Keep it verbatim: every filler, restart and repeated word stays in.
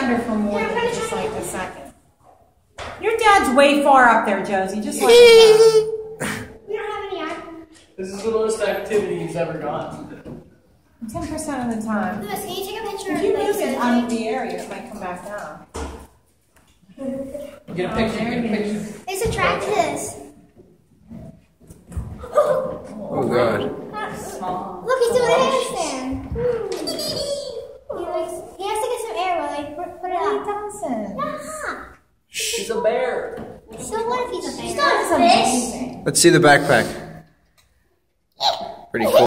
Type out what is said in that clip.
under for more than just like a second. Your dad's way far up there, Josie. Just like that. We don't have any yard. This is the most activity he's ever gone. Ten percent of the time. Lewis, can you take a picture If you of move this? it out of the area, it might come back down. Get a picture, get a picture. They subtract this. Oh god. Look, he's doing a handstand. He, likes, he has to get some air while I put, put it He up. doesn't. Yeah. He's a bear. So what if he's a bear? That's amazing. Let's see the backpack. Pretty cool.